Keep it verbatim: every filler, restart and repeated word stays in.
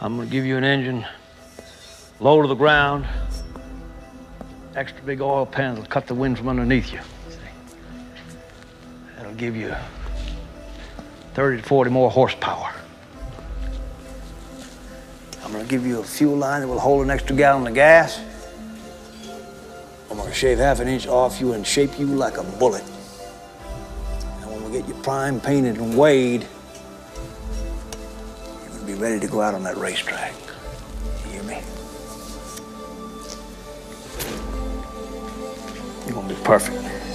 I'm gonna give you an engine, low to the ground, extra big oil pans will cut the wind from underneath you. See? That'll give you thirty to forty more horsepower. I'm gonna give you a fuel line that will hold an extra gallon of gas. I'm gonna shave half an inch off you and shape you like a bullet. And when we get you primed, painted, and weighed, you're gonna be ready to go out on that racetrack. You hear me? You're gonna be perfect.